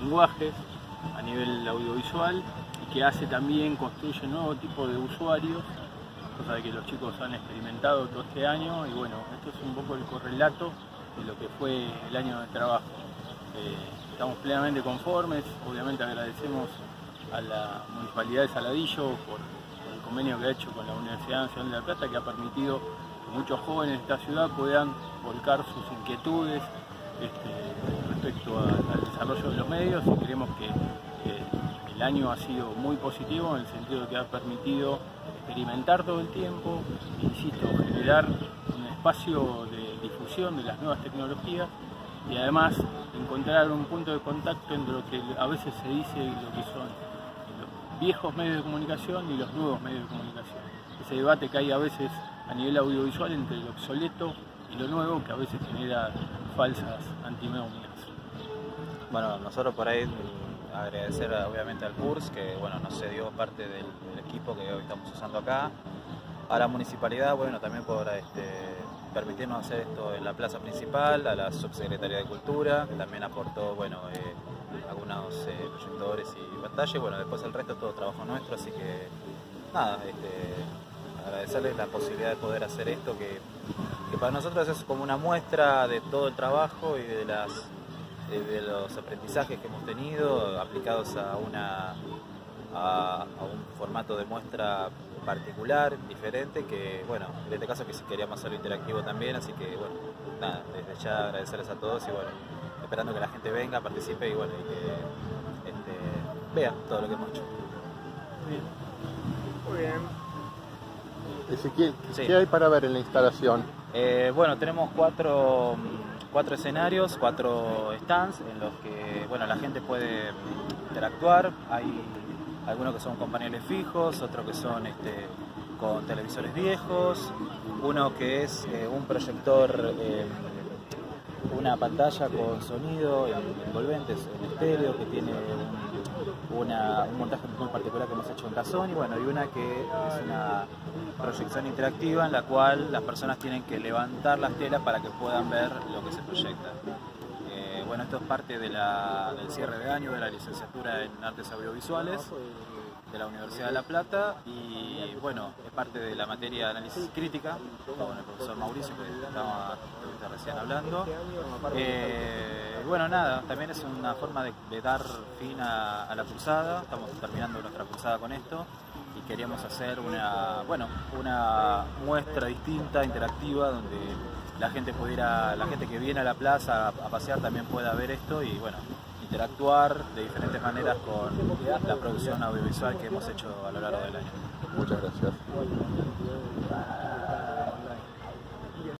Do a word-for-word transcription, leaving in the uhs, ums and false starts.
lenguajes a nivel audiovisual y que hace también, construye nuevo tipo de usuarios, cosa que los chicos han experimentado todo este año y bueno, esto es un poco el correlato de lo que fue el año de trabajo. Eh, estamos plenamente conformes, obviamente agradecemos a la Municipalidad de Saladillo por, por el convenio que ha hecho con la Universidad Nacional de La Plata, que ha permitido que muchos jóvenes de esta ciudad puedan volcar sus inquietudes este, respecto a, al desarrollo de los medios, y creemos que eh, el año ha sido muy positivo en el sentido de que ha permitido experimentar todo el tiempo, insisto, generar un espacio de difusión de las nuevas tecnologías y además encontrar un punto de contacto entre lo que a veces se dice lo que son los viejos medios de comunicación y los nuevos medios de comunicación. Ese debate que hay a veces a nivel audiovisual entre lo obsoleto y lo nuevo, que a veces genera falsas antinomias. Bueno, nosotros por ahí agradecer obviamente al C U R S, que bueno, nos cedió parte del, del equipo que hoy estamos usando acá, a la municipalidad, bueno, también por este, permitirnos hacer esto en la plaza principal, a la subsecretaría de Cultura, que también aportó, bueno, eh, algunos eh, proyectores y pantallas, y bueno, después el resto todo trabajo nuestro, así que nada, este, agradecerles la posibilidad de poder hacer esto, que, que para nosotros es como una muestra de todo el trabajo y de las de los aprendizajes que hemos tenido aplicados a, una, a, a un formato de muestra particular, diferente, que bueno, en este caso que sí queríamos hacerlo interactivo también, así que bueno, nada, desde ya agradecerles a todos y bueno, esperando que la gente venga, participe y bueno, y que este, vea todo lo que hemos hecho. Bien. Muy bien. Ezequiel, Sí. ¿qué hay para ver en la instalación? Eh, bueno, tenemos cuatro, cuatro escenarios, cuatro stands en los que bueno, la gente puede interactuar. Hay algunos que son con paneles fijos, otros que son este, con televisores viejos, uno que es eh, un proyector, eh, una pantalla con sonido envolventes en estéreo, que tiene un, una, un montaje muy particular que hemos hecho en Cazón, y bueno, y una que es una proyección interactiva en la cual las personas tienen que levantar las telas para que puedan ver lo que se proyecta. Eh, bueno, esto es parte de la, del cierre de año de la licenciatura en Artes Audiovisuales de la Universidad de La Plata, y bueno, es parte de la materia de análisis crítica con el profesor Mauricio, que estaba recién hablando. Eh, bueno, nada, también es una forma de, de dar fin a, a la cursada. Estamos terminando nuestra cursada con esto y queríamos hacer una, bueno, una muestra distinta, interactiva, donde la gente pudiera, la gente que viene a la plaza a, a pasear también pueda ver esto y bueno, interactuar de diferentes maneras con la producción audiovisual que hemos hecho a lo largo del año. Muchas gracias.